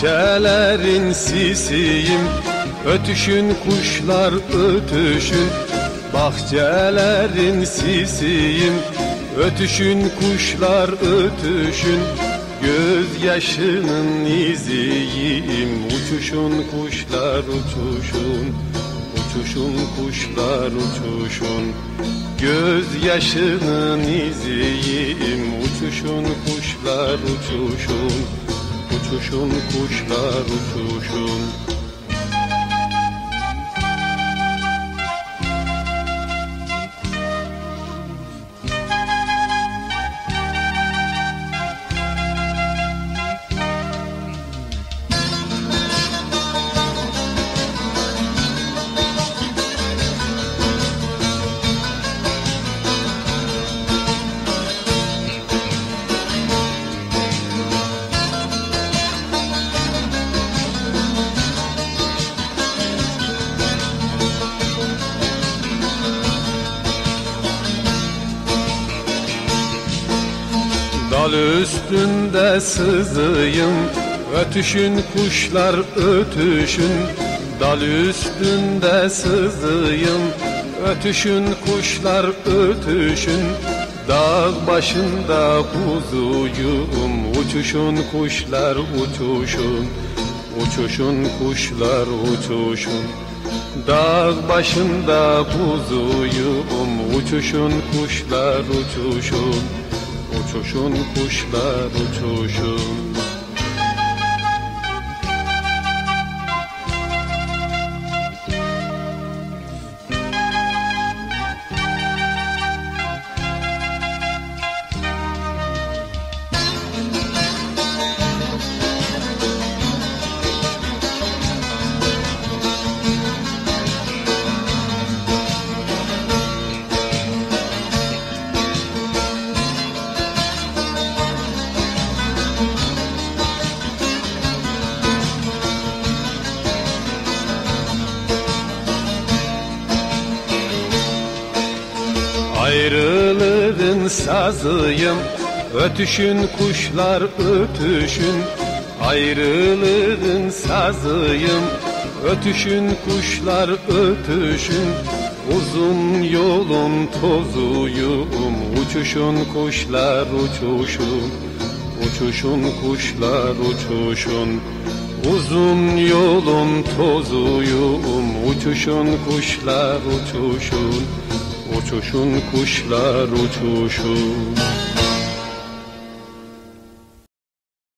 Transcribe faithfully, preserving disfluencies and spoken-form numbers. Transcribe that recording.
Bahçelerin sisiyim, ötüşün kuşlar ötüşün. Bahçelerin sisiyim, ötüşün kuşlar ötüşün. Gözyaşının iziyim, uçuşun kuşlar uçuşun. Uçuşun kuşlar uçuşun. Gözyaşının iziyim, uçuşun kuşlar uçuşun. Uçuşun kuşlar uçuşun. Dal üstünde sızıyım, ötüşün kuşlar ötüşün. Dal üstünde sızıyım, ötüşün kuşlar ötüşün. Dağ başında kuzuyum, uçuşun kuşlar uçuşun. Uçuşun kuşlar uçuşun. Dağ başında kuzuyum, uçuşun kuşlar uçuşun. Uçuşun kuşlar uçuşun. Ayrılığın sazıyım, ötüşün kuşlar ötüşün. Ayrılığın sazıyım, ötüşün kuşlar ötüşün. Uzun yolun tozuyum, uçuşun kuşlar uçuşun. Uçuşun kuşlar uçuşun. Uzun yolun tozuyum, uçuşun kuşlar uçuşun. Uçuşun kuşlar uçuşun.